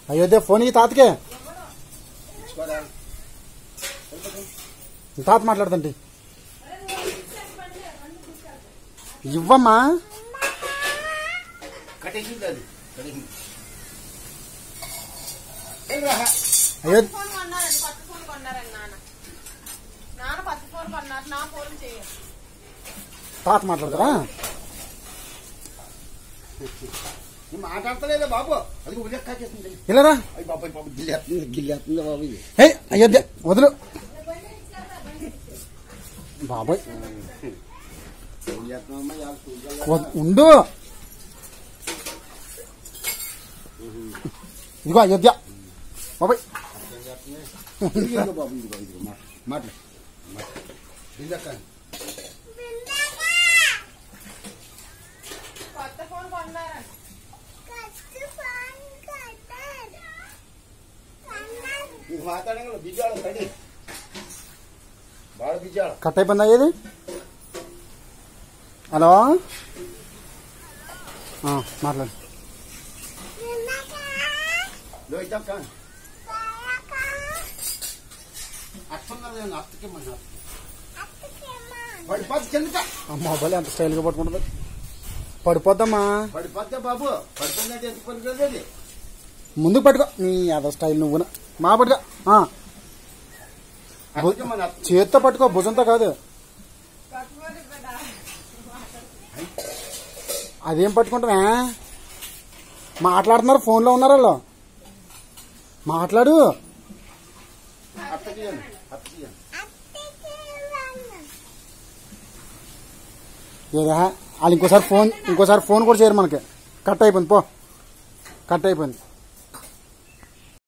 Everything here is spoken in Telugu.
అయోధ్య ఫోన్ ఈ తాతకే తాత మాట్లాడుతుంటే ఇవ్వమ్మా అయోధ్య తాత మాట్లాడతారా మాట్లాడతలేదా బాబు అది ఇలారా గిల్లేస్తుంది బాబు ఇది అయోధ్య వదులు బాబాయ్ ఉండు ఇదిగో అయోధ్య బాబాయ్ బాబు ఇదిగో మాట్లాడు కట్ అయిపోయిందా ఏది హలో మాట్లాడు అమ్మా బలి అంత స్టైల్గా పట్టుకుంటుంది పడిపోద్దమ్మా పడిపోద్దా బాబు పడిపోయిందంటే ఎందుకు పడుతుంది ముందుకు పట్టుకో నీ అదో స్టైల్ నువ్వు మా పట్టుకో చేత్తో పట్టుకో భుజంతో కాదు అదేం పట్టుకుంటావా మాట్లాడుతున్నారు ఫోన్లో ఉన్నారు వాళ్ళు మాట్లాడు ఏదా వాళ్ళు ఇంకోసారి ఫోన్ కూడా చేయరు మనకి కట్ అయిపోయింది పో కట్ అయిపోయింది